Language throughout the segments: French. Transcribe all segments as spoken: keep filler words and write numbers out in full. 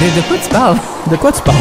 De, de quoi tu parles? De quoi tu parles?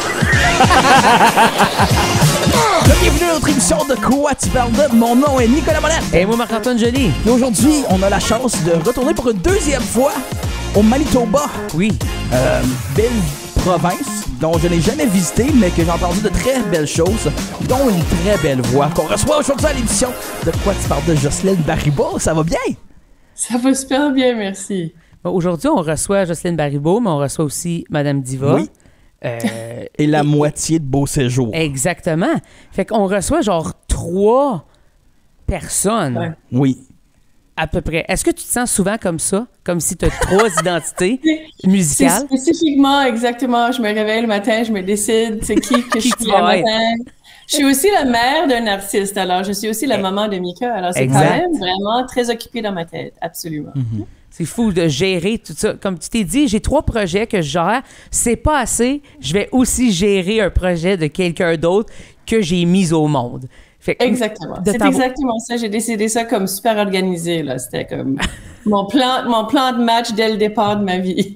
Bienvenue à notre émission de Quoi tu parles de? Mon nom est Nicolas Monette. Et moi, Marc-Antoine Joly. Et aujourd'hui, on a la chance de retourner pour une deuxième fois au Manitoba. Oui. Euh, belle province dont je n'ai jamais visité, mais que j'ai entendu de très belles choses, dont une très belle voix qu'on reçoit aujourd'hui à l'émission de Quoi tu parles de Jocelyne Baribeau. Ça va bien? Ça va super bien, merci. Bon, aujourd'hui, on reçoit Jocelyne Baribeau, mais on reçoit aussi Madame Diva. Oui. Euh, Et la et- moitié de Beau Séjour. Exactement. Fait qu'on reçoit genre trois personnes, Ouais. Oui. à peu près. Est-ce que tu te sens souvent comme ça? Comme si tu as trois identités C'est musicales? spécifiquement, exactement, je me réveille le matin, je me décide c'est qui que Qui je tu suis vas le être. matin. Je suis aussi la mère d'un artiste, alors je suis aussi la maman de Mika, alors c'est quand Exact. même vraiment très occupé dans ma tête, absolument. C'est fou de gérer tout ça. Comme tu t'es dit, j'ai trois projets que je gère. C'est pas assez. Je vais aussi gérer un projet de quelqu'un d'autre que j'ai mis au monde. Fait que Exactement. de C'est t'avoir- exactement ça. J'ai décidé ça comme super organisé, là. C'était comme mon plan, mon plan de match dès le départ de ma vie.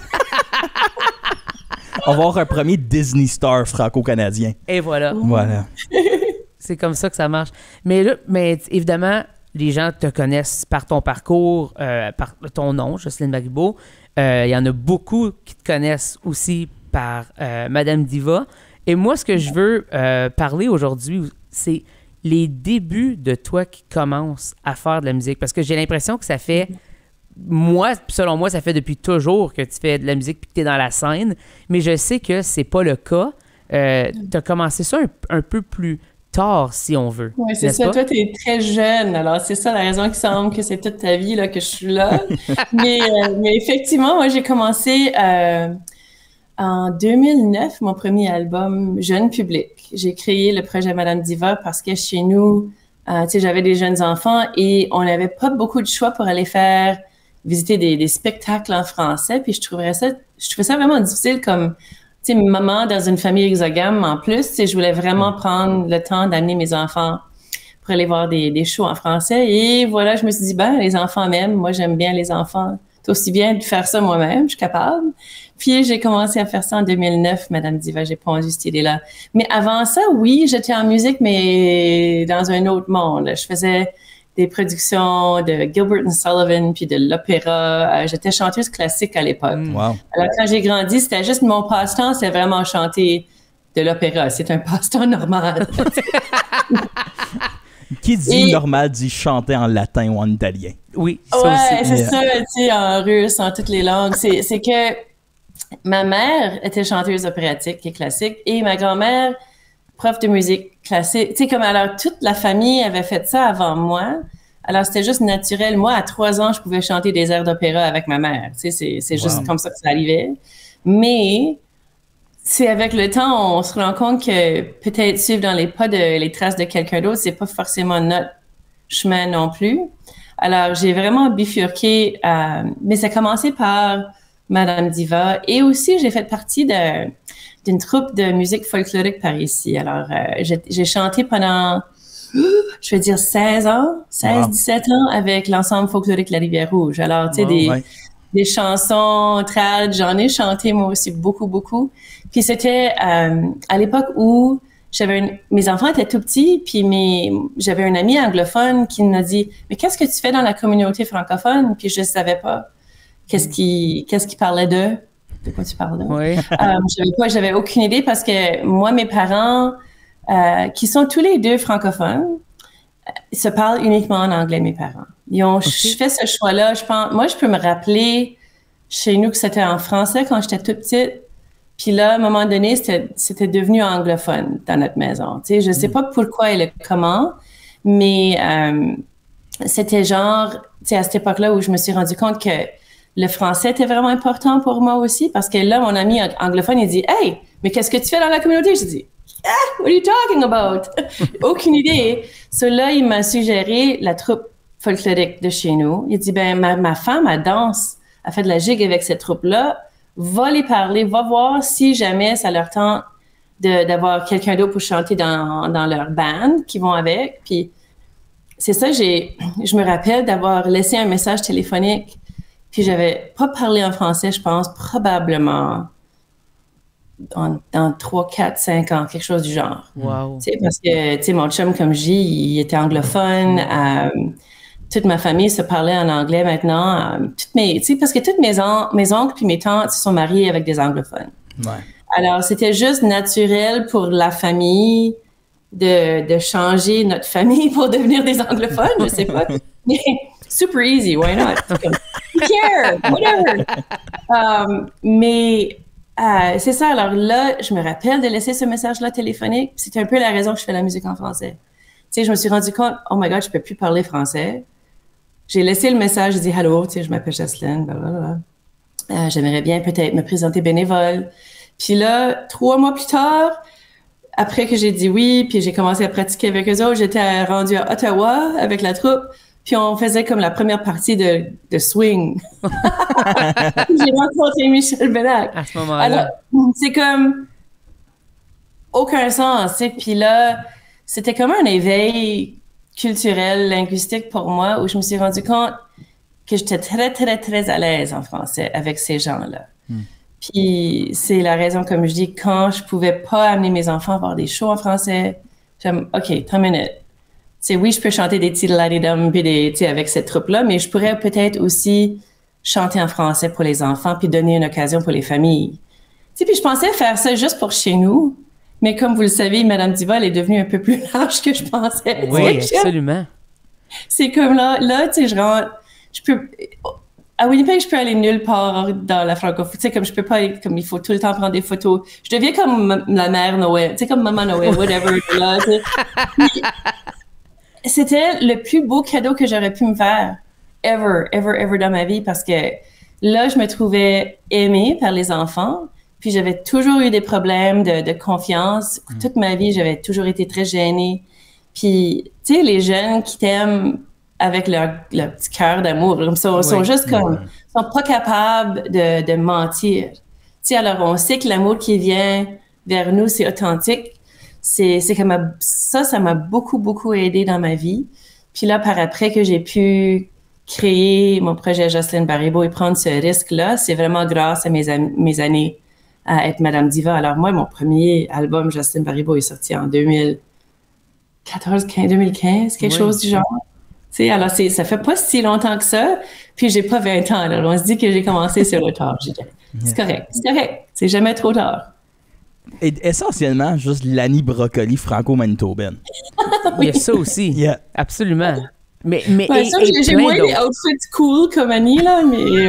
On va avoir un premier Disney Star franco-canadien. Et voilà. Voilà. C'est comme ça que ça marche. Mais là, mais t- évidemment, les gens te connaissent par ton parcours, euh, par ton nom, Jocelyne Baribeau. Euh, Il y en a beaucoup qui te connaissent aussi par euh, Madame Diva. Et moi, ce que je veux euh, parler aujourd'hui, c'est les débuts de toi qui commences à faire de la musique. Parce que j'ai l'impression que ça fait... Moi, selon moi, ça fait depuis toujours que tu fais de la musique puis que tu es dans la scène. Mais je sais que c'est pas le cas. Euh, tu as commencé ça un, un peu plus tard, si on veut. Oui, c'est n'est-ce ça. pas? Toi, tu es très jeune. Alors, c'est ça la raison qui semble que c'est toute ta vie là, que je suis là. mais, euh, mais effectivement, moi, j'ai commencé euh, en deux mille neuf, mon premier album Jeune Public. J'ai créé le projet Madame Diva parce que chez nous, euh, tu sais, j'avais des jeunes enfants et on n'avait pas beaucoup de choix pour aller faire visiter des, des spectacles en français. Puis je trouverais ça, je trouvais ça vraiment difficile comme tu sais, maman dans une famille exogame en plus, tu sais, je voulais vraiment prendre le temps d'amener mes enfants pour aller voir des, des shows en français. Et voilà, je me suis dit, ben, les enfants m'aiment, moi j'aime bien les enfants. C'est aussi bien de faire ça moi-même, je suis capable. Puis j'ai commencé à faire ça en deux mille neuf, Madame Diva, j'ai pondu cette idée-là. Mais avant ça, oui, j'étais en musique, mais dans un autre monde. Je faisais des productions de Gilbert and Sullivan, puis de l'opéra. Euh, j'étais chanteuse classique à l'époque. Wow. Alors, quand j'ai grandi, c'était juste mon passe-temps, c'était vraiment chanter de l'opéra. C'est un passe-temps normal. Qui dit Et- normal dit chanter en latin ou en italien. Oui, ça Ouais, aussi. c'est Yeah. ça, tu sais, en russe, en toutes les langues. C'est, c'est que ma mère était chanteuse opératique et classique et ma grand-mère, prof de musique classique. Tu sais, comme alors, toute la famille avait fait ça avant moi. Alors, c'était juste naturel. Moi, à trois ans, je pouvais chanter des airs d'opéra avec ma mère. Tu sais, c'est, c'est juste Wow. comme ça que ça arrivait. Mais c'est avec le temps, on se rend compte que peut-être suivre dans les pas de les traces de quelqu'un d'autre, c'est pas forcément notre chemin non plus. Alors, j'ai vraiment bifurqué, euh, mais ça a commencé par Madame Diva et aussi j'ai fait partie de, d'une troupe de musique folklorique par ici. Alors, euh, j'ai, j'ai chanté pendant, je vais dire seize ans, seize, Wow. dix-sept ans avec l'ensemble folklorique La Rivière Rouge. Alors, tu sais, Wow. des, Ouais. des chansons trad, j'en ai chanté moi aussi beaucoup, beaucoup. Puis c'était euh, à l'époque où j'avais une- mes enfants étaient tout petits, puis mes, j'avais un ami anglophone qui m'a dit « Mais qu'est-ce que tu fais dans la communauté francophone? » Puis je ne savais pas qu'est-ce qui, qu'est-ce qui parlait d'eux. De quoi tu parles d'eux? Oui. Euh, j'avais pas, j'avais aucune idée parce que moi, mes parents, euh, qui sont tous les deux francophones, euh, se parlent uniquement en anglais, mes parents. Ils ont fait ce choix-là. Je pense, moi, je peux me rappeler chez nous que c'était en français quand j'étais toute petite. Puis là, à un moment donné, c'était, c'était devenu anglophone dans notre maison. Tu sais, je sais pas pourquoi et le comment, mais euh, c'était genre, tu sais, à cette époque-là où je me suis rendu compte que le français était vraiment important pour moi aussi, parce que là, mon ami anglophone, il dit « Hey, mais qu'est-ce que tu fais dans la communauté? » J'ai dit « Ah, what are you talking about? » Aucune idée. So là, il m'a suggéré la troupe folklorique de chez nous. Il dit « Ben, ma, ma femme, elle danse, elle fait de la gigue avec cette troupe-là. Va les parler, va voir si jamais ça leur tente de, d'avoir quelqu'un d'autre pour chanter dans, dans leur band qui vont avec. » Puis c'est ça, j'ai, je me rappelle d'avoir laissé un message téléphonique. Puis j'avais pas parlé en français, je pense, probablement en, dans trois, quatre, cinq ans, quelque chose du genre. Wow. Tu sais, parce que, tu sais, mon chum, comme je dis, il était anglophone. Euh, toute ma famille se parlait en anglais maintenant. Euh, toutes mes, tu sais, parce que toutes mes, on- mes oncles puis mes tantes se sont mariés avec des anglophones. Ouais. Alors, c'était juste naturel pour la famille de, de changer notre famille pour devenir des anglophones, je sais pas. Mais super easy, why not? Comme, who cares? Whatever. Um, mais euh, c'est ça, alors là, je me rappelle de laisser ce message-là téléphonique. C'était un peu la raison que je fais la musique en français. Tu sais, je me suis rendu compte, oh my God, je peux plus parler français. J'ai laissé le message, j'ai dit, hello, tu sais, je m'appelle Jocelyne, blablabla. Euh, j'aimerais bien peut-être me présenter bénévole. Puis là, trois mois plus tard, après que j'ai dit oui, puis j'ai commencé à pratiquer avec eux autres, j'étais rendue à Ottawa avec la troupe, puis on faisait comme la première partie de, de swing. J'ai rencontré Michel Bellac. À ce moment-là. Alors, c'est comme aucun sens, tu sais. Puis là, c'était comme un éveil culturel, linguistique pour moi, où je me suis rendu compte que j'étais très, très, très à l'aise en français avec ces gens-là. Mm. Puis c'est la raison, comme je dis, quand je pouvais pas amener mes enfants voir des shows en français, j'aime, OK, trois minutes. Tu sais, oui, je peux chanter des tiddly-dum puis des, tu sais, avec cette troupe-là, mais je pourrais peut-être aussi chanter en français pour les enfants puis donner une occasion pour les familles. Tu sais, puis je pensais faire ça juste pour chez nous, mais comme vous le savez, Madame Diva, elle est devenue un peu plus large que je pensais. Oui, absolument. C'est comme là, là, tu sais, je rentre, je peux... À Winnipeg, je peux aller nulle part dans la francophonie. Tu sais, comme je peux pas aller, comme il faut tout le temps prendre des photos. Je deviens comme la mère Noël, tu sais, comme Maman Noël, whatever. Là, c'était le plus beau cadeau que j'aurais pu me faire, ever, ever, ever dans ma vie, parce que là, je me trouvais aimée par les enfants, puis j'avais toujours eu des problèmes de, de confiance. Mm. Toute ma vie, j'avais toujours été très gênée. Puis, tu sais, les jeunes qui t'aiment avec leur, leur petit cœur d'amour. Ils sont, oui, sont juste comme, oui. sont pas capables de, de mentir. Tu sais, alors on sait que l'amour qui vient vers nous, c'est authentique. C'est, c'est comme, ça, ça m'a beaucoup, beaucoup aidé dans ma vie. Puis là, par après que j'ai pu créer mon projet Jocelyne Baribeau et prendre ce risque-là, c'est vraiment grâce à mes, mes années à être Madame Diva. Alors moi, mon premier album, Jocelyne Baribeau, est sorti en deux mille quatorze, deux mille quinze, quelque oui. chose du genre. Tu sais, alors, c'est, ça fait pas si longtemps que ça, puis j'ai pas vingt ans. Alors, on se dit que j'ai commencé sur le tard. C'est correct, c'est correct. C'est jamais trop tard. Et essentiellement, juste l'Annie Brocoli franco-manitobaine. Oui. Il y a ça aussi. Yeah. Absolument. Mais, mais ouais, et, ça, et j'ai, j'ai moins des outfits cool comme Annie, là, mais euh,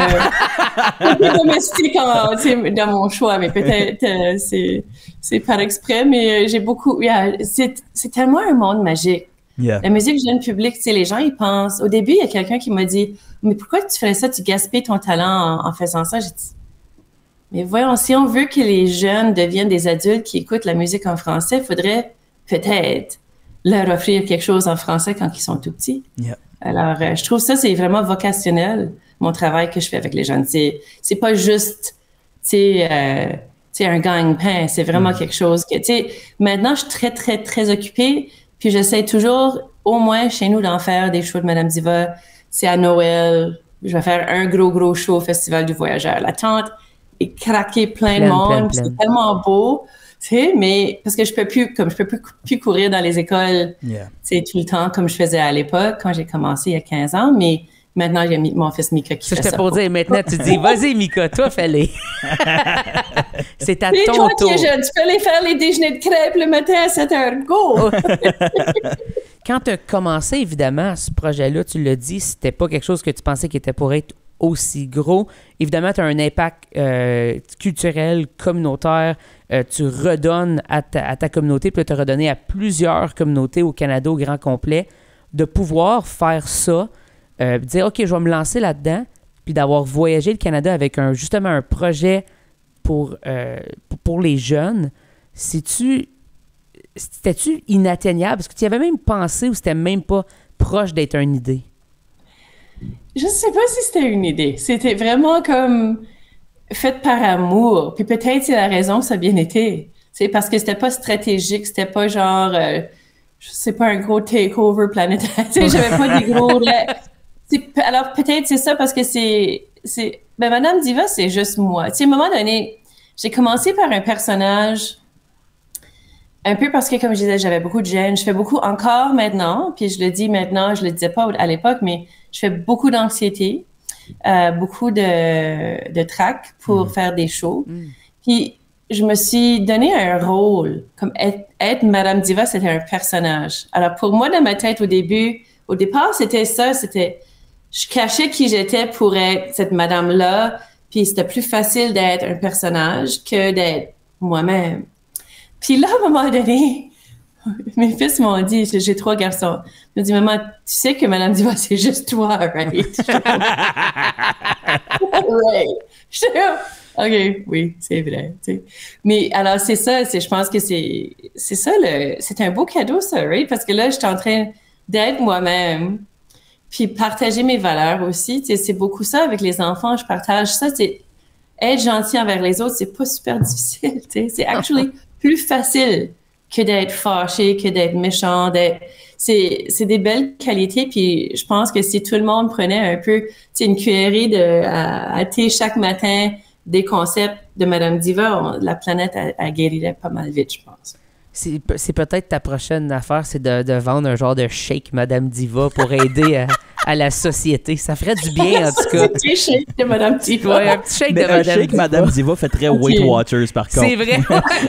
un peu domestique en, dans mon choix, mais peut-être euh, c'est, c'est par exprès, mais j'ai beaucoup... Yeah, c'est, c'est tellement un monde magique. Yeah. La musique jeune public, tu sais, les gens, ils pensent... Au début, il y a quelqu'un qui m'a dit « Mais pourquoi tu ferais ça? Tu gaspilles ton talent en, en faisant ça? » J'ai dit « Mais voyons, si on veut que les jeunes deviennent des adultes qui écoutent la musique en français, il faudrait peut-être leur offrir quelque chose en français quand ils sont tout petits. Yeah. » Alors, euh, je trouve ça, c'est vraiment vocationnel, mon travail que je fais avec les jeunes. C'est, c'est pas juste, tu sais... Euh, tu sais, un gagne-pain, c'est vraiment mm. quelque chose que... Tu sais, maintenant, je suis très, très, très occupée. Puis j'essaie toujours, au moins chez nous, d'en faire des shows de Madame Diva. C'est à Noël. Je vais faire un gros, gros show au Festival du Voyageur. La tente est craquée plein de monde. Plein, plein. C'est tellement beau. Tu sais, mais parce que je peux plus, comme je peux plus, plus courir dans les écoles, yeah. tu sais, tout le temps, comme je faisais à l'époque, quand j'ai commencé il y a quinze ans. Mais maintenant, j'ai mon fils Mika qui ça, fait ça. C'était pour dire, maintenant, tu dis, vas-y, Mika, toi, fais-les. C'est à mais ton toi tour. Qui es jeune, tu peux aller faire les déjeuners de crêpes le matin à sept heures. Go! Quand tu as commencé, évidemment, ce projet-là, tu l'as dit, c'était pas quelque chose que tu pensais qui était pour être aussi gros. Évidemment, tu as un impact euh, culturel, communautaire. Euh, tu redonnes à ta, à ta communauté, puis tu as redonné à plusieurs communautés au Canada au grand complet. De pouvoir faire ça, euh, dire, OK, je vais me lancer là-dedans, puis d'avoir voyagé le Canada avec un, justement un projet pour, euh, pour, pour les jeunes, c'est-tu, c'était-tu inatteignable? Est-ce que tu y avais même pensé ou c'était même pas proche d'être une idée? Je sais pas si c'était une idée. C'était vraiment comme fait par amour. Puis peut-être c'est la raison que ça a bien été. C'est parce que c'était pas stratégique, c'était pas genre, euh, je sais pas, un gros takeover planétaire. Tu sais, j'avais pas des gros... C'est, alors peut-être c'est ça parce que c'est... c'est ben Madame Diva, c'est juste moi. Tu sais, à un moment donné, j'ai commencé par un personnage, un peu parce que, comme je disais, j'avais beaucoup de gêne. Je fais beaucoup encore maintenant, puis je le dis maintenant, je le disais pas à l'époque, mais je fais beaucoup d'anxiété, euh, beaucoup de, de trac pour mmh. faire des shows. Mmh. Puis je me suis donné un rôle, comme être, être Madame Diva, c'était un personnage. Alors pour moi, dans ma tête au début, au départ, c'était ça, c'était, je cachais qui j'étais pour être cette Madame-là, puis c'était plus facile d'être un personnage que d'être moi-même. Puis là, à un moment donné, mes fils m'ont dit, j'ai trois garçons, ils m'ont dit, maman, tu sais que Madame Diva, c'est juste toi, right? Right. J'étais comme, OK, oui, c'est vrai. Tu sais. Mais alors, c'est ça, c'est, je pense que c'est, c'est ça, le, c'est un beau cadeau, ça, right? Parce que là, je suis en train d'être moi-même, puis partager mes valeurs aussi. Tu sais, c'est beaucoup ça avec les enfants, je partage ça. C'est être gentil envers les autres, c'est pas super difficile. Tu sais, c'est actually plus facile que d'être fâché, que d'être méchant, d'être... C'est, c'est des belles qualités, puis je pense que si tout le monde prenait un peu, tu sais, une cuillerée de, à, à thé chaque matin, des concepts de Madame Diva, on, la planète, elle, elle guérirait pas mal vite, je pense. C'est, c'est peut-être ta prochaine affaire, c'est de, de vendre un genre de shake Madame Diva pour aider à, à la société. Ça ferait du bien, en tout cas. Un petit shake de Madame Diva. Ouais, un petit shake Mais de un Madame shake Diva. Madame Diva fait très okay. Weight Watchers, par contre. C'est vrai.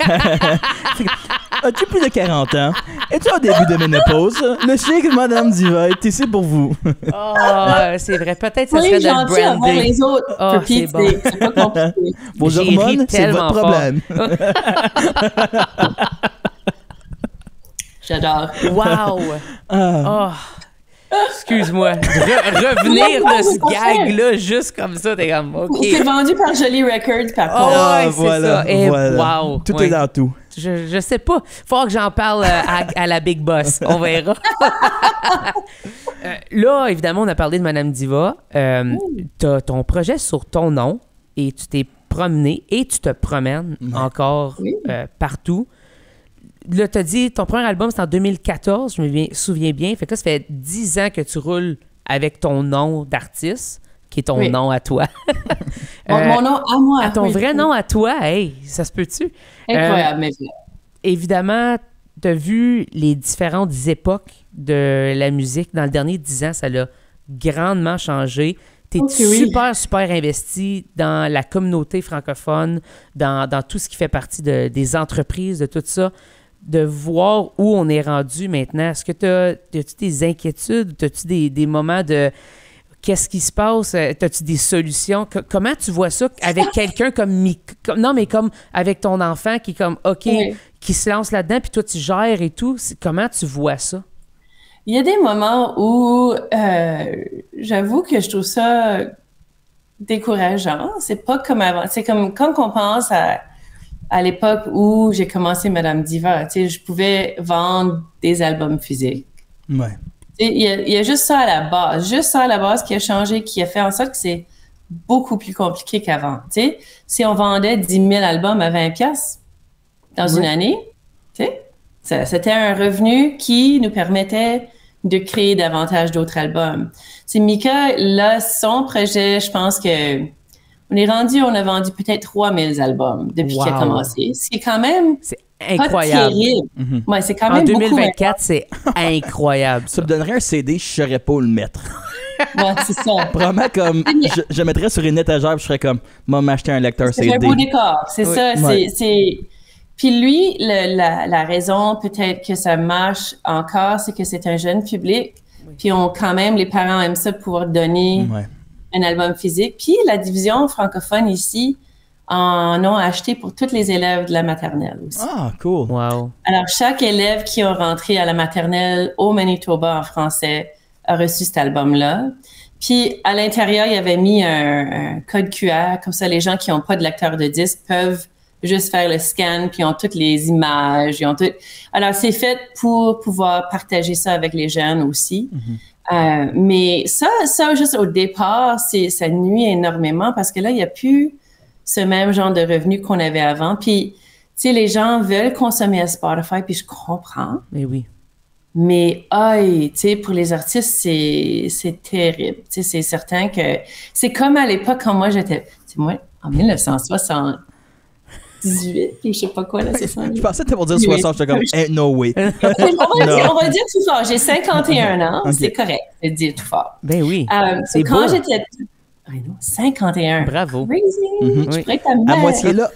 As-tu plus de quarante ans? Es-tu au début de ménopause? Le shake Madame Diva est ici pour vous. Oh, c'est vrai. Peut-être que ça oui, serait de le brander. Les autres. Oh, c'est bon. C'est, c'est pas compliqué. Vos J'ai hormones, c'est votre problème. J'adore. Wow! Ah. Oh. Excuse-moi. Re- revenir de ce gag-là juste comme ça, t'es comme, OK. C'est vendu par Jolie Records, par contre. Oh, Ah, ouais, c'est voilà, ça. Et voilà. wow. Tout ouais. est dans tout. Je, je sais pas. Faut que j'en parle à, à la Big Boss. On verra. euh, là, évidemment, on a parlé de Madame Diva. Euh, mm. T'as ton projet sur ton nom et tu t'es promené et tu te promènes mm. encore oui. euh, partout. Là, t'as dit, ton premier album, c'est en deux mille quatorze, je me souviens bien. Fait que là, ça fait dix ans que tu roules avec ton nom d'artiste, qui est ton oui. nom à toi. mon, euh, mon nom à moi. À ton oui, vrai oui. nom à toi, hey, ça se peut-tu? Incroyable, euh, mais... Évidemment, tu as vu les différentes époques de la musique. Dans le dernier dix ans, ça l'a grandement changé. Tu es okay, super, oui. super investi dans la communauté francophone, dans, dans tout ce qui fait partie de, des entreprises, de tout ça. De voir où on est rendu maintenant. Est-ce que tu as, as-tu des inquiétudes? As-tu des, des moments de qu'est-ce qui se passe? As-tu des solutions? Que, comment tu vois ça avec quelqu'un comme Mika? Comme, non, mais comme avec ton enfant qui est comme, OK, oui. qui se lance là-dedans, puis toi, tu gères et tout. C'est, comment tu vois ça? Il y a des moments où euh, j'avoue que je trouve ça décourageant. C'est pas comme avant. C'est comme quand on pense à à l'époque où j'ai commencé Madame Diva, tu sais, je pouvais vendre des albums physiques. Ouais. Il y, a, il y a juste ça à la base, juste ça à la base qui a changé, qui a fait en sorte que c'est beaucoup plus compliqué qu'avant. Tu sais, si on vendait dix mille albums à vingt piastres dans oui. une année, tu sais, ça, c'était un revenu qui nous permettait de créer davantage d'autres albums. Tu sais, Mika, là, son projet, je pense que on est rendu, on a vendu peut-être trois mille albums depuis wow. qu'il a commencé. C'est quand même c'est incroyable. Pas terrible. Mm-hmm. Ouais, c'est quand même en deux mille vingt-quatre, beaucoup c'est incroyable. Ça me donnerait un C D, je saurais pas où le mettre. Ouais, c'est ça. Vraiment comme, je, je mettrais sur une étagère et je serais comme, moi, m'acheter un lecteur c'est C D. C'est un beau décor, c'est oui. ça. Ouais. C'est, c'est... Puis lui, le, la, la raison peut-être que ça marche encore, c'est que c'est un jeune public. Oui. Puis on, quand même, les parents aiment ça pouvoir donner... Ouais. un album physique. Puis la division francophone ici en ont acheté pour tous les élèves de la maternelle aussi. Ah, cool. Wow. Alors, chaque élève qui a rentré à la maternelle au Manitoba en français a reçu cet album-là. Puis, à l'intérieur, il avait mis un, un code Q R. Comme ça, les gens qui n'ont pas de lecteur de disque peuvent juste faire le scan, puis ils ont toutes les images. Ils ont tout... Alors, c'est fait pour pouvoir partager ça avec les jeunes aussi. Mm-hmm. Euh, mais ça, ça, juste au départ, c'est, ça nuit énormément parce que là, il n'y a plus ce même genre de revenus qu'on avait avant. Puis, tu sais, les gens veulent consommer à Spotify, puis je comprends. Mais oui. Mais, aïe, tu sais, pour les artistes, c'est, c'est terrible. Tu sais, c'est certain que... C'est comme à l'époque quand moi, j'étais... Tu sais, moi, en mille neuf cent soixante... soixante-dix-huit, ou je sais pas quoi, là, soixante-dix. Je pensais que tu allais dire soixante, j'étais comme, hey, no way. on, va dire, on va dire tout fort. J'ai cinquante et un ans, okay. C'est correct de dire tout fort. Ben oui. Euh, c'est quand j'étais. I know, cinquante et un. Bravo. Crazy. Mm-hmm. Je pourrais être ta mère. À moitié là.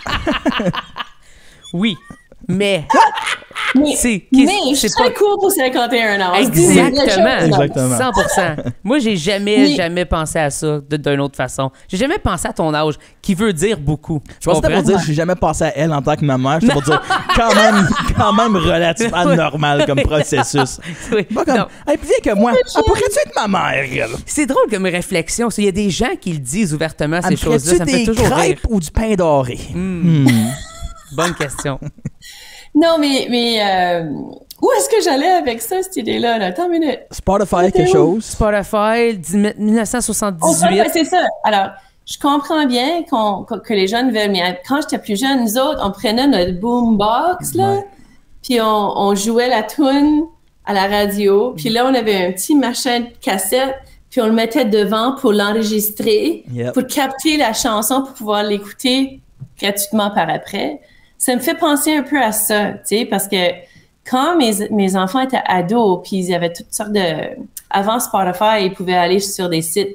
Oui, mais. Mais, c'est, mais je suis très pas... cool pour cinquante et un ans. Exactement. Exactement. cent pour cent. Moi, j'ai jamais, mais... jamais pensé à ça d'une autre façon. J'ai jamais pensé à ton âge, qui veut dire beaucoup. Je pensais pour dire, j'ai jamais pensé à elle en tant que maman. Je pour dire, quand même, quand même relativement normal comme processus. Oui. Pas comme, hey, puis viens que moi, ah, pourrais-tu être ma mère, elle? C'est drôle comme réflexion. Il y a des gens qui le disent ouvertement, ces choses-là. Ça me fait toujours rire. Des ou du pain doré? Mm. Mm. Bonne question. Non, mais, mais euh, où est-ce que j'allais avec ça, cette idée-là? Là? Attends une minute. Spotify, quelque chose. Spotify, dix-neuf cent soixante-dix-huit. Oh, c'est ça. Alors, je comprends bien qu'on, que les jeunes veulent, mais quand j'étais plus jeune, nous autres, on prenait notre boombox, là, ouais. Puis on, on jouait la tune à la radio, puis là, on avait un petit machin de cassette, puis on le mettait devant pour l'enregistrer, yep. Pour capter la chanson, pour pouvoir l'écouter gratuitement par après. Ça me fait penser un peu à ça, tu sais, parce que quand mes, mes enfants étaient ados, puis ils avaient toutes sortes de... Avant Spotify, ils pouvaient aller sur des sites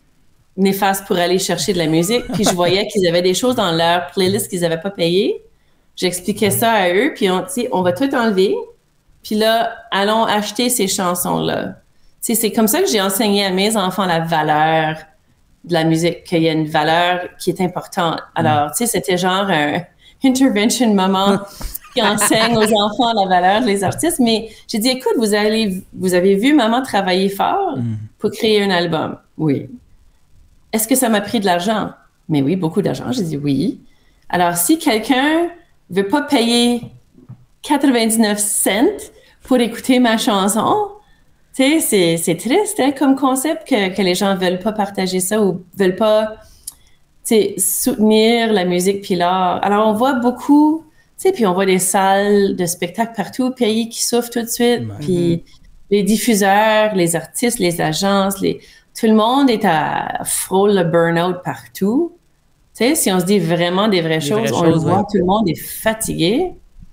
néfastes pour aller chercher de la musique, puis je voyais qu'ils avaient des choses dans leur playlist qu'ils n'avaient pas payées. J'expliquais ça à eux, puis on, tu sais, on va tout enlever, puis là, allons acheter ces chansons-là. Tu sais, c'est comme ça que j'ai enseigné à mes enfants la valeur de la musique, qu'il y a une valeur qui est importante. Alors, tu sais, c'était genre un... intervention maman qui enseigne aux enfants la valeur des artistes, mais j'ai dit, écoute, vous, allez, vous avez vu maman travailler fort mm. pour créer un album? Oui. Est-ce que ça m'a pris de l'argent? Mais oui, beaucoup d'argent. J'ai dit oui. Alors, si quelqu'un veut pas payer quatre-vingt-dix-neuf cents pour écouter ma chanson, tu sais, c'est, c'est triste hein, comme concept que, que les gens veulent pas partager ça ou veulent pas... T'sais, soutenir la musique puis l'art. Alors, on voit beaucoup, tu sais, puis on voit des salles de spectacles partout au pays qui souffrent tout de suite. Mm-hmm. Puis les diffuseurs, les artistes, les agences, les... tout le monde est à frôle le burn-out partout. Tu sais, si on se dit vraiment des vraies des choses, vraies on choses, le voit, ouais. Tout le monde est fatigué.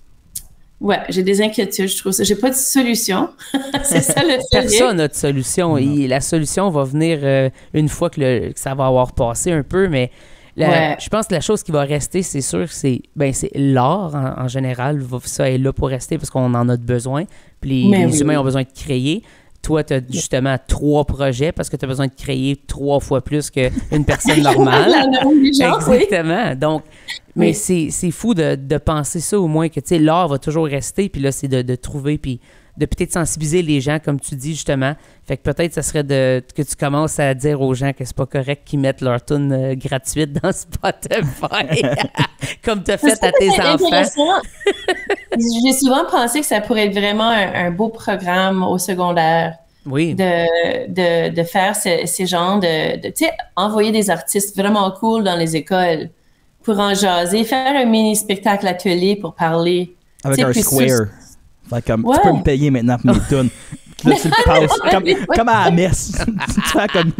Ouais, j'ai des inquiétudes, je trouve ça. J'ai pas de solution. C'est ça le Personne n'a de solution. Et la solution va venir euh, une fois que, le, que ça va avoir passé un peu, mais la, ouais. Je pense que la chose qui va rester, c'est sûr, c'est ben c'est l'art en, en général. Ça est là pour rester parce qu'on en a besoin. Puis les, les oui. humains ont besoin de créer. Toi, tu as justement trois projets parce que tu as besoin de créer trois fois plus qu'une personne normale. gens, Exactement. Oui. Donc, mais oui. c'est, c'est fou de, de penser ça au moins que, tu sais, l'art va toujours rester. Puis là, c'est de, de trouver, puis de peut-être sensibiliser les gens, comme tu dis justement. Fait que peut-être ça serait de que tu commences à dire aux gens que c'est pas correct qu'ils mettent leur tune euh, gratuite dans Spotify, comme tu as fait à tes enfants. J'ai souvent pensé que ça pourrait être vraiment un, un beau programme au secondaire. Oui. De, de, de faire ce, ces genres de, de tu sais, envoyer des artistes vraiment cool dans les écoles pour en jaser, faire un mini spectacle atelier pour parler. Avec un square. Sur... Fait comme, ouais. Tu peux me payer maintenant pour mes tunes. Là, tu le passes. Comme, comme à la messe. Tu fais comme...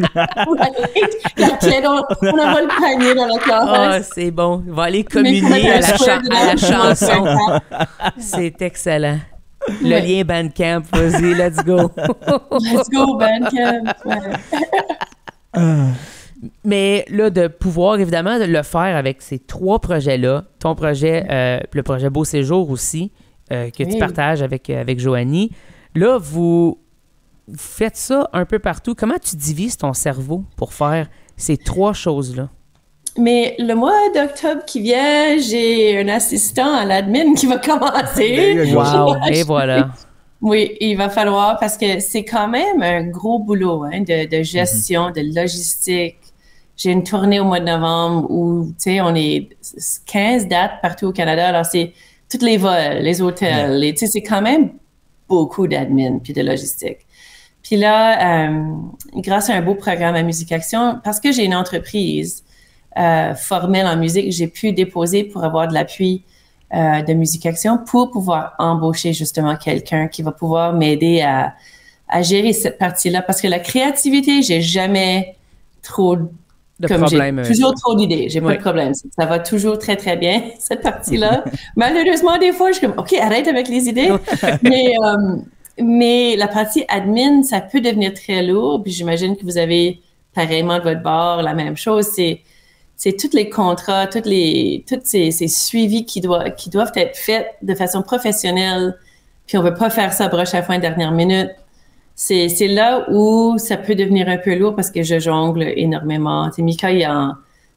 la clé, on, on envoie le panier dans la classe. Ah, oh, c'est bon. On va aller communier à la, cha- à la chanson. C'est excellent. Le ouais. lien Bandcamp, vas-y, let's go. Let's go, Bandcamp. Ouais. Mais là, de pouvoir évidemment de le faire avec ces trois projets-là, ton projet, euh, le projet Beau Séjour aussi, euh, que oui. tu partages avec, avec Joanie. Là, vous, vous faites ça un peu partout. Comment tu divises ton cerveau pour faire ces trois choses-là? Mais le mois d'octobre qui vient, j'ai un assistant à l'admin qui va commencer. Wow! Et voilà. Oui, il va falloir, parce que c'est quand même un gros boulot hein, de, de gestion, mm-hmm. de logistique. J'ai une tournée au mois de novembre où, tu sais, on est quinze dates partout au Canada. Alors, c'est tous les vols, les hôtels. Yeah. Tu sais, c'est quand même beaucoup d'admin puis de logistique. Puis là, euh, grâce à un beau programme à Musique Action, parce que j'ai une entreprise euh, formelle en musique, j'ai pu déposer pour avoir de l'appui euh, de Musique Action pour pouvoir embaucher justement quelqu'un qui va pouvoir m'aider à, à gérer cette partie-là. Parce que la créativité, j'ai jamais trop de comme problème. J'ai toujours trop d'idées. J'ai oui. pas de problème. Ça va toujours très, très bien, cette partie-là. Malheureusement, des fois, je suis comme, OK, arrête avec les idées. mais, euh, mais la partie admin, ça peut devenir très lourd. Puis j'imagine que vous avez pareillement de votre bord la même chose. C'est, c'est tous les contrats, toutes les, tous ces, ces suivis qui doivent, qui doivent être faits de façon professionnelle. Puis on veut pas faire ça broche à foin dernière minute. C'est, c'est là où ça peut devenir un peu lourd parce que je jongle énormément. Tu sais, Mika, il y a,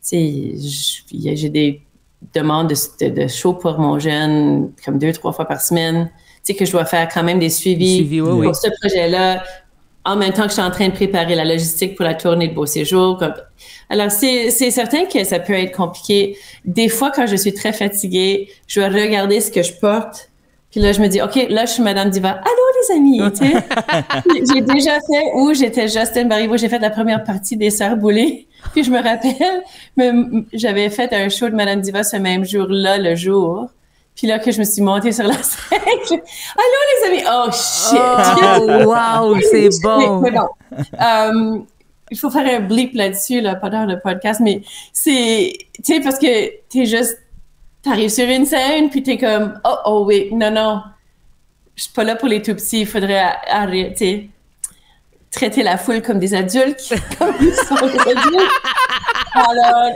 j'ai des demandes de, de, de show pour mon jeune comme deux, trois fois par semaine. Tu sais, que je dois faire quand même des suivis Suivi, oui, pour oui. ce projet-là, en même temps que je suis en train de préparer la logistique pour la tournée de Beau Séjour. Comme... Alors, c'est, c'est certain que ça peut être compliqué. Des fois, quand je suis très fatiguée, je vais regarder ce que je porte. Puis là, je me dis, OK, là, je suis Madame Diva. Allô, les amis, tu sais. J'ai déjà fait où j'étais Jocelyne Baribeau. J'ai fait la première partie des Sœurs Boulay. Puis je me rappelle, mais j'avais fait un show de Madame Diva ce même jour-là, le jour. Puis là, que je me suis montée sur la scène. Je... Allô, les amis. Oh, shit. Oh, wow, c'est bon. Mais bon. Um, il faut faire un blip là-dessus, là, pendant le podcast. Mais c'est, tu sais, parce que t'es juste, t'arrives sur une scène, puis t'es comme, oh, oh, oui, non, non, je suis pas là pour les tout petits, il faudrait arrêter, traiter la foule comme des adultes, comme ils sont des adultes. Alors,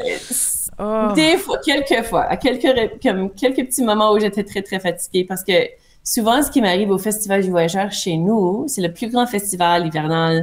oh. des fois, quelques fois, à quelques, comme quelques petits moments où j'étais très, très fatiguée, parce que souvent, ce qui m'arrive au Festival du Voyageur chez nous, c'est le plus grand festival hivernal,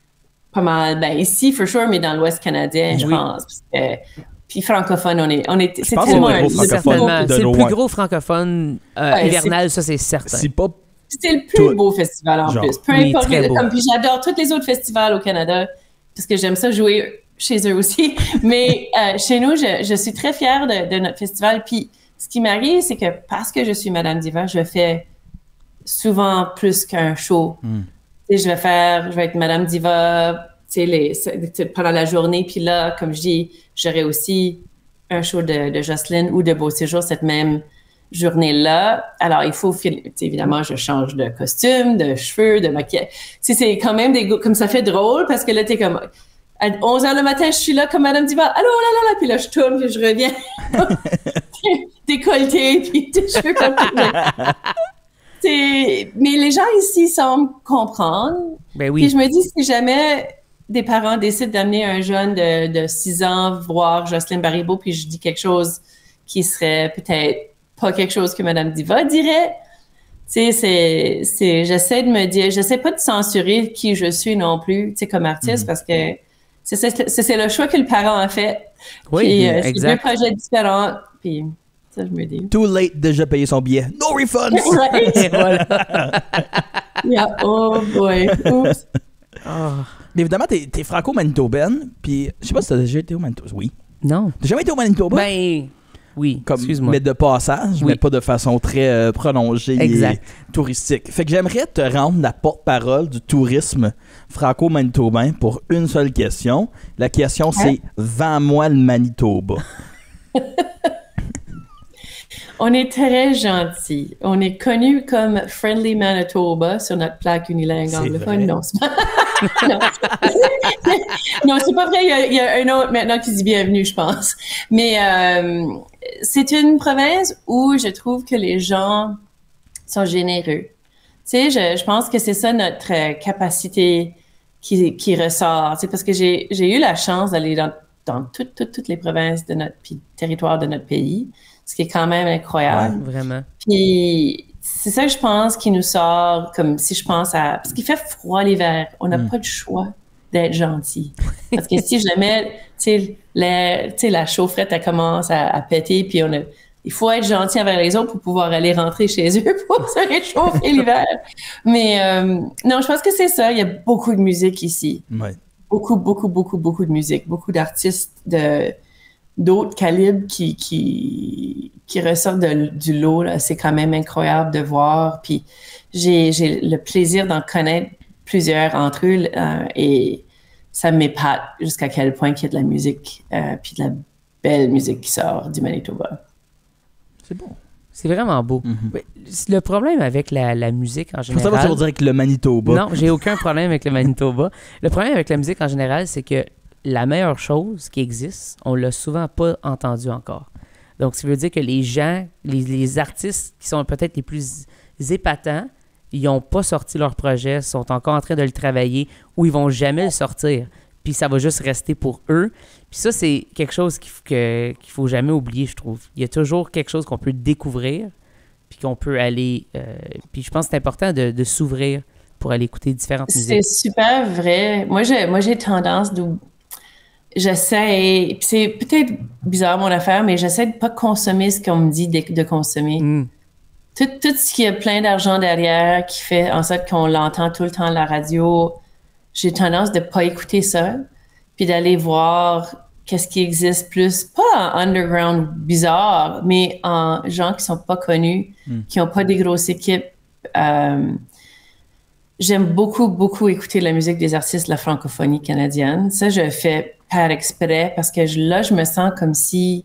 pas mal, ben ici, for sure, mais dans l'Ouest canadien, oui. je pense, parce que puis francophone, on est, on est, c'est tellement un, certainement, c'est le plus gros francophone euh, ouais, hivernal, ça c'est certain. C'est pas. C'est le plus tout. beau festival en Genre. plus. Peu oui, importe. Les, comme, puis j'adore tous les autres festivals au Canada parce que j'aime ça jouer chez eux aussi. Mais euh, chez nous, je, je suis très fière de, de notre festival. Puis ce qui m'arrive, c'est que parce que je suis Madame Diva, je fais souvent plus qu'un show. Mm. Tu sais, je vais faire, je vais être Madame Diva. Tu sais, les, pendant la journée, puis là, comme je dis, j'aurai aussi un show de, de Jocelyne ou de Beau Séjour cette même journée-là. Alors, il faut, évidemment, je change de costume, de cheveux, de maquillage. Tu sais, c'est quand même des, comme ça fait drôle parce que là, t'es comme, à onze heures le matin, je suis là comme Madame Diva, allô, là, là, là, puis là, je tourne, puis je reviens décolletée, puis tes cheveux comme c'est, mais les gens ici semblent comprendre. Ben oui. Puis je me dis, si jamais des parents décident d'amener un jeune de, de six ans voir Jocelyne Baribeau, puis je dis quelque chose qui serait peut-être pas quelque chose que Madame Diva dirait. Tu sais, c'est, c'est, j'essaie de me dire, j'essaie pas de censurer qui je suis non plus, tu sais, comme artiste, mm-hmm. parce que c'est, c'est, c'est le choix que le parent a fait. Oui, puis, euh, exact. C'est deux projets différents, puis ça, je me dis. Too late, déjà payé son billet. No refunds! Et voilà. Yeah, oh boy. Oups. Oh. Mais évidemment, t'es, t'es franco-manitobaine, puis je sais pas si t'as déjà été au Manitoba. Oui. Non. T'as jamais été au Manitoba? Ben, oui, Comme, excuse-moi. Mais de passage, oui. mais pas de façon très euh, prolongée exact. et touristique. Fait que j'aimerais te rendre la porte-parole du tourisme franco-manitobain pour une seule question. La question, hein? c'est « Vends-moi le Manitoba ». On est très gentil. On est connu comme Friendly Manitoba sur notre plaque unilingue anglophone. Non, c'est pas... non. non, c'est pas vrai. Il y, a, il y a un autre maintenant qui dit bienvenue, je pense. Mais euh, c'est une province où je trouve que les gens sont généreux. Tu sais, je, je pense que c'est ça notre euh, capacité qui, qui ressort. Tu sais, parce que j'ai, j'ai eu la chance d'aller dans, dans toutes, toutes, toutes les provinces de notre puis, territoire de notre pays. Ce qui est quand même incroyable. Ouais, vraiment. Puis c'est ça que je pense qui nous sort, comme si je pense à... Parce qu'il fait froid l'hiver, on n'a mm. pas de choix d'être gentil. Parce que si jamais, tu sais, la chaufferette, elle commence à, à péter, puis on a... Il faut être gentil envers les autres pour pouvoir aller rentrer chez eux pour se réchauffer l'hiver. Mais euh, non, je pense que c'est ça. Il y a beaucoup de musique ici. Ouais. Beaucoup, beaucoup, beaucoup, beaucoup de musique. Beaucoup d'artistes de... d'autres calibres qui, qui, qui ressortent de, du lot, là. C'est quand même incroyable de voir. Puis j'ai, j'ai le plaisir d'en connaître plusieurs entre eux euh, et ça m'épate jusqu'à quel point il y a de la musique euh, puis de la belle musique qui sort du Manitoba. C'est beau. C'est vraiment beau. Mm-hmm. Le problème avec la, la musique en général... Faut ça dire avec le Manitoba. Non, j'ai aucun problème avec le Manitoba. Le problème avec la musique en général, c'est que la meilleure chose qui existe, on l'a souvent pas entendu encore. Donc, ça veut dire que les gens, les, les artistes qui sont peut-être les plus épatants, ils n'ont pas sorti leur projet, sont encore en train de le travailler ou ils vont jamais le sortir. Puis ça va juste rester pour eux. Puis ça, c'est quelque chose qu'il faut, que, qu'il faut jamais oublier, je trouve. Il y a toujours quelque chose qu'on peut découvrir puis qu'on peut aller... Euh, puis je pense que c'est important de, de s'ouvrir pour aller écouter différentes musiques. C'est super vrai. Moi, j'ai, moi, j'ai tendance de... J'essaie... C'est peut-être bizarre, mon affaire, mais j'essaie de pas consommer ce qu'on me dit de, de consommer. Mm. Tout, tout ce qui a plein d'argent derrière, qui fait en sorte qu'on l'entend tout le temps à la radio, j'ai tendance de pas écouter ça, puis d'aller voir qu'est-ce qui existe plus, pas en underground bizarre, mais en gens qui sont pas connus, mm. qui ont pas des grosses équipes. Euh, j'aime beaucoup, beaucoup écouter la musique des artistes de la francophonie canadienne. Ça, je le fais par exprès, parce que je, là, je me sens comme si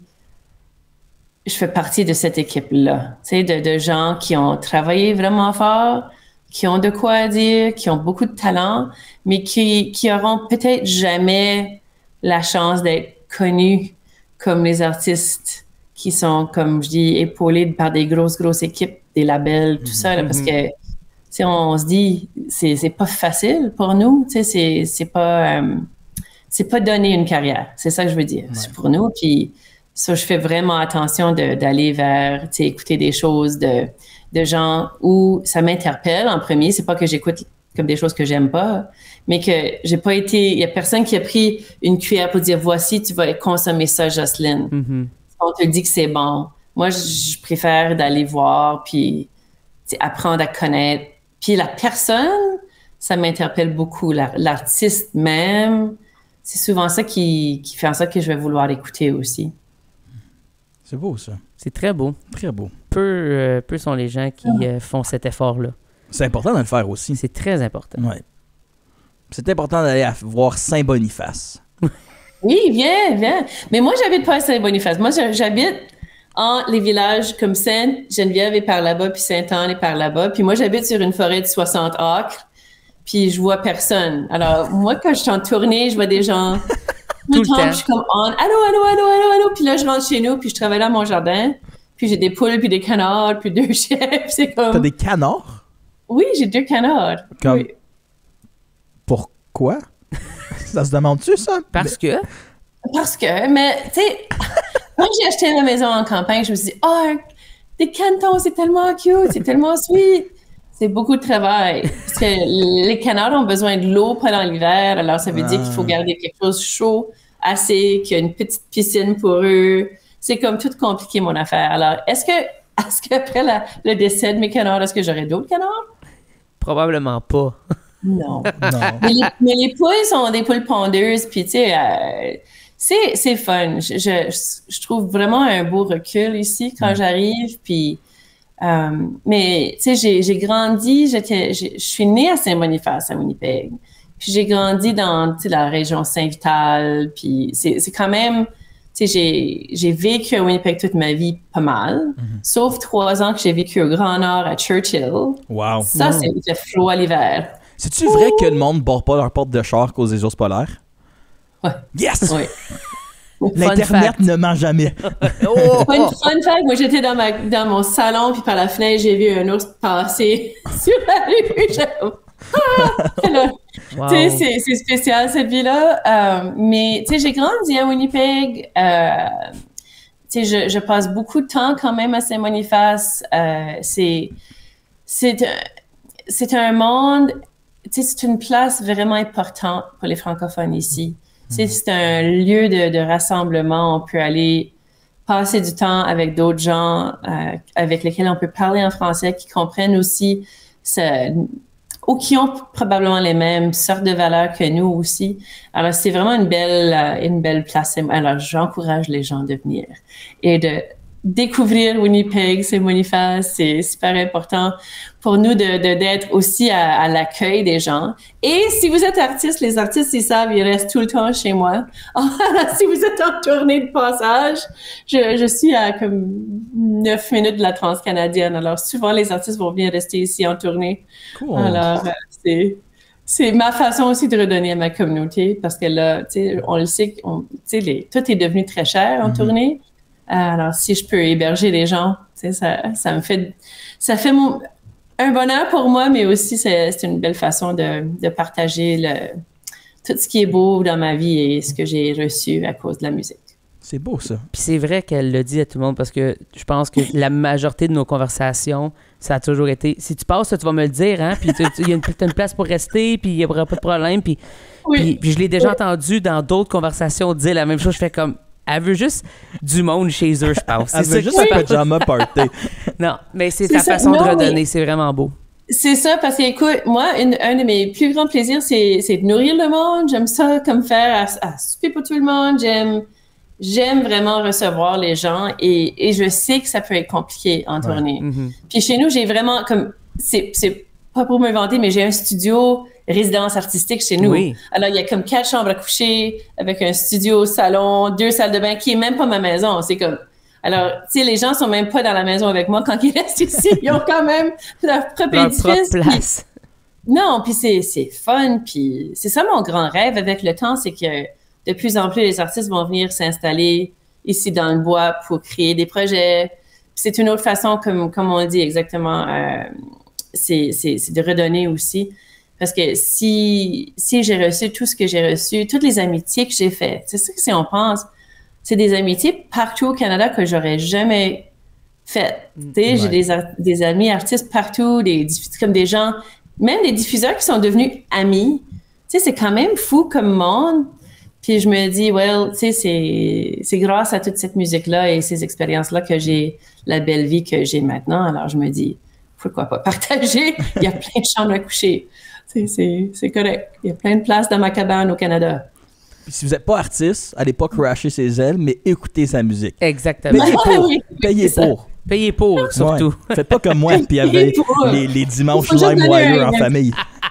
je fais partie de cette équipe-là, tu sais, de, de gens qui ont travaillé vraiment fort, qui ont de quoi dire, qui ont beaucoup de talent, mais qui, qui auront peut-être jamais la chance d'être connus comme les artistes qui sont, comme je dis, épaulés par des grosses, grosses équipes, des labels, tout mm-hmm. ça, là, parce que, tu sais, on, on se dit, c'est, c'est pas facile pour nous, tu sais, c'est, c'est pas, euh, c'est pas donner une carrière, c'est ça que je veux dire, ouais. C'est pour nous, puis ça, je fais vraiment attention de, d'aller vers, tu sais, écouter des choses de, de gens où ça m'interpelle en premier. C'est pas que j'écoute comme des choses que j'aime pas, mais que j'ai pas été, il y a personne qui a pris une cuillère pour dire, voici, tu vas consommer ça, Jocelyne. Mm-hmm. On te dit que c'est bon. Moi, je, je préfère d'aller voir puis apprendre à connaître. Puis la personne, ça m'interpelle beaucoup. La, l'artiste même, c'est souvent ça qui, qui fait en sorte que je vais vouloir écouter aussi. C'est beau, ça. C'est très beau. Très beau. Peu, euh, peu sont les gens qui euh, font cet effort-là. C'est important de le faire aussi. C'est très important. Ouais. C'est important d'aller voir Saint-Boniface. Oui, viens, viens. Mais moi, j'habite pas à Saint-Boniface. Moi, j'habite en les villages comme Sainte-Geneviève est par là-bas, puis Sainte-Anne est par là-bas. Puis moi, j'habite sur une forêt de soixante acres, puis je vois personne. Alors, moi, quand je suis en tournée, je vois des gens... Tout le temps, temps. Je suis comme on, allô, allô, allô, allô, allô. Puis là, je rentre chez nous, puis je travaille dans mon jardin. Puis j'ai des poules, puis des canards, puis deux chèvres. C'est comme... T'as des canards? Oui, j'ai deux canards. Comme... Oui. Pourquoi? Ça se demande-tu, ça? Parce que? Parce que, mais, tu sais, quand j'ai acheté la maison en campagne, je me suis dit, oh, des cantons, c'est tellement cute, c'est tellement sweet. C'est beaucoup de travail. Parce que les canards ont besoin de l'eau pendant l'hiver, alors ça veut ah. dire qu'il faut garder quelque chose chaud, assez, qu'il y a une petite piscine pour eux. C'est comme tout compliqué, mon affaire. Alors, est-ce que, est-ce qu'après la, le décès de mes canards, est-ce que j'aurai d'autres canards? Probablement pas. Non. non. Mais, les, mais les poules sont des poules pondeuses, puis tu sais, euh, c'est, c'est fun. Je, je, je trouve vraiment un beau recul ici quand mm. j'arrive, puis... Euh, mais tu sais, j'ai, j'ai grandi, j'étais, j'ai, je suis née à Saint-Boniface, à Winnipeg. Puis j'ai grandi dans la région Saint-Vital. Puis c'est, c'est quand même, tu sais, j'ai, j'ai vécu à Winnipeg toute ma vie pas mal. Mm-hmm. Sauf trois ans que j'ai vécu au Grand Nord à Churchill. Wow. Ça, wow. c'est le froid l'hiver. C'est-tu vrai que le monde ne barre pas leur porte de char à cause des ours polaires? Ouais. Yes! Ouais. L'Internet ne ment jamais. oh, fun, fun fact, moi j'étais dans, ma, dans mon salon, puis par la fenêtre, j'ai vu un ours passer sur la rue. Ah! Wow. Tu sais, c'est, c'est spécial cette vie-là. Euh, mais tu sais, j'ai grandi à Winnipeg. Euh, tu sais, je, je passe beaucoup de temps quand même à Saint-Boniface. Euh, c'est, c'est, c'est un monde, tu sais, c'est une place vraiment importante pour les francophones ici. Tu sais, c'est un lieu de, de rassemblement. On peut aller passer du temps avec d'autres gens euh, avec lesquels on peut parler en français, qui comprennent aussi, ce, ou qui ont probablement les mêmes sortes de valeurs que nous aussi. Alors, c'est vraiment une belle, euh, une belle place. Alors, j'encourage les gens de venir et de découvrir Winnipeg, Saint-Boniface. C'est super important pour nous de, de, d'être aussi à, à l'accueil des gens. Et si vous êtes artiste, les artistes, ils savent, ils restent tout le temps chez moi. Si vous êtes en tournée de passage, je, je suis à comme neuf minutes de la Transcanadienne. Alors, souvent, les artistes vont venir rester ici en tournée. Cool. Alors, c'est... c'est ma façon aussi de redonner à ma communauté parce que là, tu sais, on le sait, on, tu sais, les, tout est devenu très cher en mm-hmm. tournée. Alors, si je peux héberger les gens, tu sais, ça, ça me fait, ça fait mon, un bonheur pour moi, mais aussi c'est, c'est une belle façon de, de partager le, tout ce qui est beau dans ma vie et ce que j'ai reçu à cause de la musique. C'est beau, ça. Puis c'est vrai qu'elle le dit à tout le monde parce que je pense que la majorité de nos conversations, ça a toujours été « Si tu passes, tu vas me le dire, hein? Puis il y a une, une place pour rester, puis il n'y aura pas de problème. » Puis, oui. puis, puis je l'ai déjà oui. entendu dans d'autres conversations dire la même chose. Je fais comme « Elle veut juste du monde chez eux, je pense. » Elle veut juste un pyjama party. Non, mais c'est, c'est ta ça. façon non, de redonner. Mais... C'est vraiment beau. C'est ça, parce que, écoute, moi, une, un de mes plus grands plaisirs, c'est, c'est de nourrir le monde. J'aime ça comme faire à, à souper pour tout le monde. J'aime... J'aime vraiment recevoir les gens et, et je sais que ça peut être compliqué en tournée. Ouais. Mm-hmm. Puis chez nous, j'ai vraiment comme... C'est, c'est pas pour me vanter, mais j'ai un studio résidence artistique chez nous. Oui. Alors, il y a comme quatre chambres à coucher avec un studio, salon, deux salles de bain qui est même pas ma maison. C'est comme... Alors, tu sais, les gens sont même pas dans la maison avec moi quand ils restent ici. Ils ont quand même leur propre leur édifice. Propre place. Puis, non, puis c'est, c'est fun. Puis c'est ça mon grand rêve avec le temps, c'est que de plus en plus, les artistes vont venir s'installer ici dans le bois pour créer des projets. C'est une autre façon, comme, comme on dit exactement, euh, c'est, c'est, c'est de redonner aussi. Parce que si, si j'ai reçu tout ce que j'ai reçu, toutes les amitiés que j'ai faites, c'est ça que si on pense, c'est des amitiés partout au Canada que j'aurais jamais faites. Tu sais, ouais. J'ai des, des amis artistes partout, des, comme des gens, même des diffuseurs qui sont devenus amis. Tu sais, c'est quand même fou comme monde. Puis je me dis, well, tu sais, c'est, c'est grâce à toute cette musique-là et ces expériences-là que j'ai la belle vie que j'ai maintenant. Alors je me dis, pourquoi pas partager? Il y a plein de chambres à coucher. C'est, c'est, c'est correct. Il y a plein de places dans ma cabane au Canada. Puis si vous n'êtes pas artiste, allez pas crasher ses ailes, mais écoutez sa musique. Exactement. Payez pour. Oui, Payez pour. Payez pour, surtout. Ouais. Faites pas comme moi, puis avec les, les dimanches LimeWire en famille.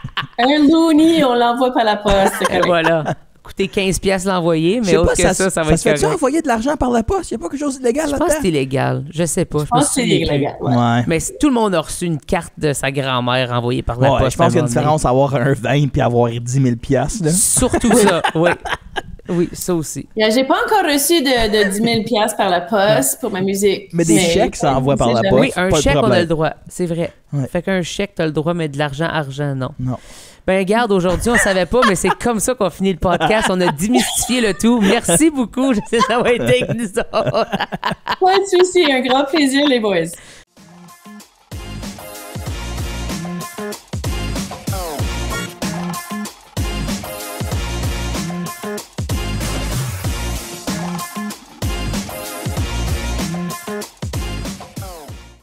Un loony, on l'envoie par la poste. Et voilà. Coûter quinze piastres l'envoyer, mais autre pas, que ça, ça, ça va ça être correct. Ça se fait-tu envoyer de l'argent par la poste? Il n'y a pas quelque chose d'illégal là-dedans? Je pense que c'est illégal. Je sais pas. Je, je pense que c'est illégal, ouais. ouais. Mais si tout le monde a reçu une carte de sa grand-mère envoyée par la ouais, poste. Je pense qu'il y a une différence à avoir un vingt puis avoir dix mille piastres. Là. Surtout ça, oui. Oui, ça aussi. Yeah, j'ai pas encore reçu de, de dix mille piastres par la poste pour ma musique. Mais des mais, chèques, ça envoie par la poste. Oui, un chèque, on a le droit. C'est vrai. Ouais. Fait qu'un chèque, t'as le droit, mais de l'argent, argent, non. Non. Ben, regarde, aujourd'hui, on savait pas, mais c'est comme ça qu'on finit le podcast. On a démystifié le tout. Merci beaucoup. Je sais que ça va être avec nous autres. Pas de souci. Un grand plaisir, les boys.